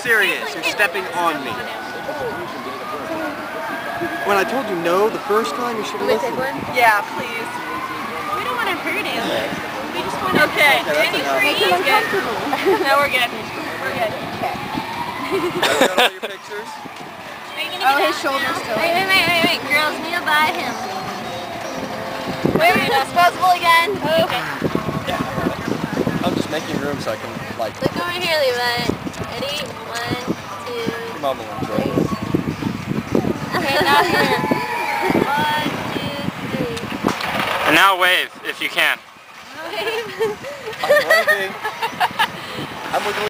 serious. You're stepping on me. When I told you no the first time, you should have listened. Yeah, please. We don't want to hurt him. We just want to... Okay. Any free is good. No, we're good. We're good. Okay. Got all your pictures? Oh, his shoulder's still. Wait. Girls, kneel by him. Wait, disposable again. Okay. I'm just making room so I can, like... Look over here, Levi. Ready? 1, 2, Your mama will enjoy three. this. Okay, now here. 1, 2, 3. And now wave, if you can. Wave. I'm waving. I'm looking